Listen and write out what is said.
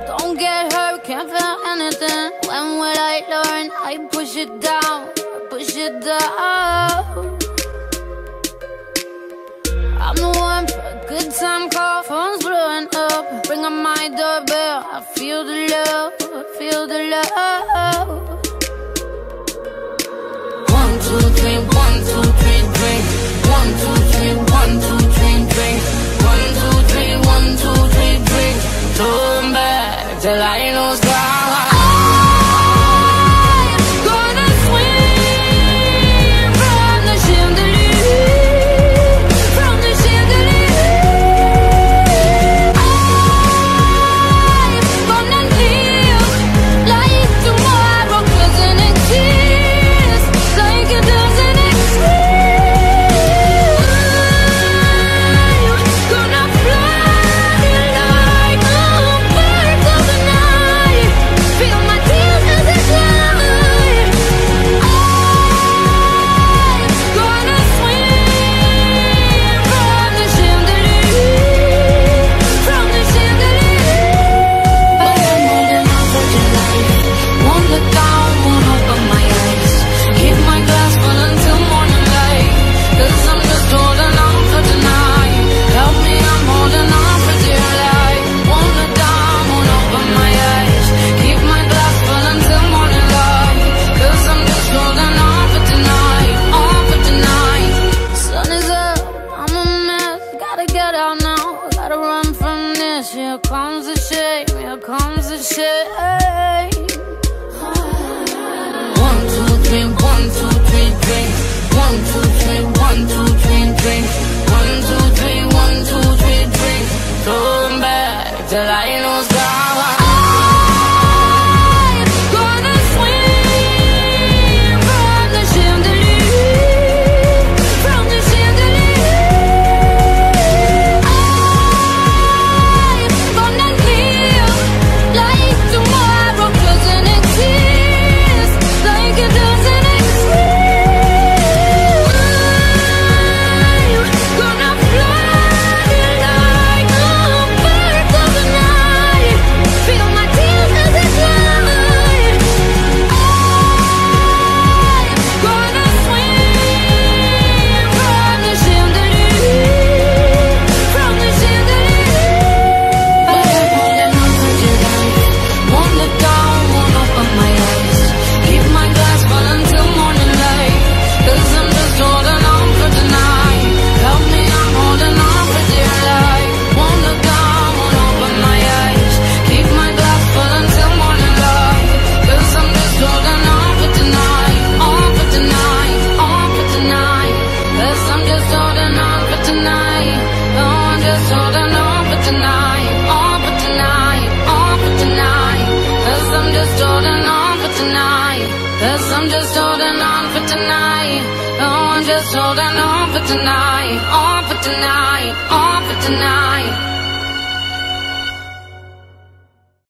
Don't get hurt, can't feel anything. When will I learn? I push it down, push it down. I'm the one for a good time call, phone's blowing up. Bring up my doorbell, I feel the love, I feel the love. 1, 2, 3, 1, 2, 3, drink. 1, 2, 3, 1, 2, 3, drink. 1, 2, 3, 1, 2, 3, drink. Turn back till I lose God. Holding on for tonight, on for tonight, on for tonight.